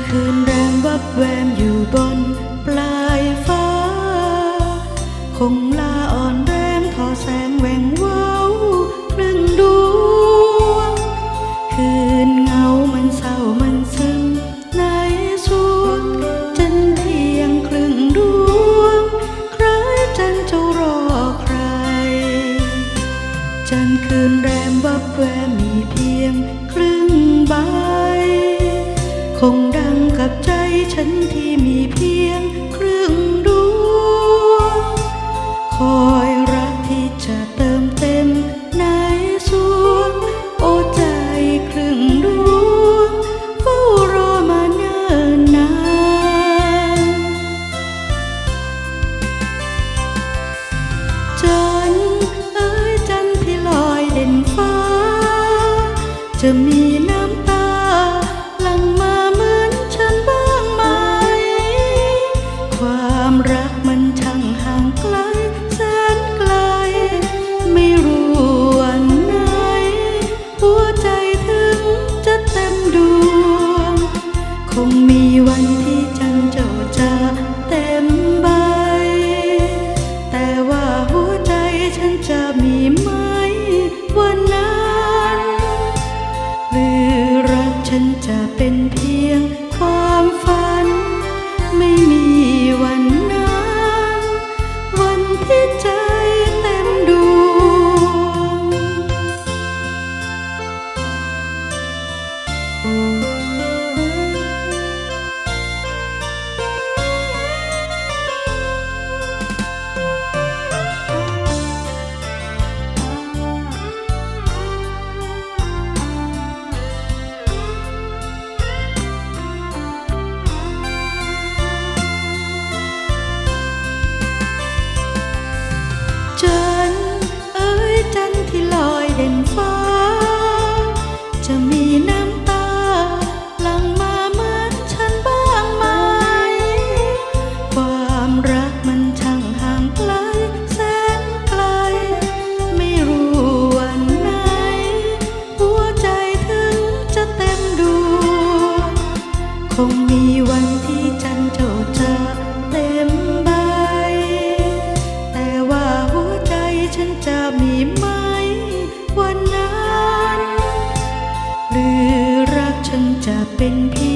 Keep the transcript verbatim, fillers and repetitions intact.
คืนแรมวับแวมอยู่บนปลายฟ้าคงลาอ่อนแรงทอแสงแหว่งเว้าครึ่งดวงคืนเงามันเศร้ามันซึ้งในสวงจันเพียงครึ่งดวงใครจันจะรอใครจันคืนแรมวับแวมมีเพียงครึ่งใบคงดังกับใจฉันที่มีเพียงครึ่งดวงคอยรักที่จะเติมเต็มในสวงโอ้ใจครึ่งดวงเฝ้ารอมาเนิ่นนานจันเอ้ยจันที่ลอยเด่นฟ้าจะมีน้ำตาหลั่งมาเหมือนฉันบ้างไหมความรักมันช่างห่างไกลแสนไกลไม่รู้วันไหนหัวใจถึงจะเต็มดวงคงมีวันที่จันเจ้าจะเต็มใบแต่ว่าหัวใจฉันจะมีไหมวันนั้นหรือรักฉันจะเป็นเพียงความฝันไม่มีวันนั้นวันที่ใจเต็มดวงจันเอ้ยจันที่ลอยเด่นฟ้าจะมีน้ำตาหลั่งมาเหมือนฉันบ้างไหมความรักมันช่างห่างไกลแสนไกลไม่รู้วันไหนหัวใจถึงจะเต็มดวงคงมีวันที่จันเจ้าจะเต็มใบแต่ว่าหัวใจฉันจะมีไหมวันนั้นหรือรักฉันจะเป็นเพี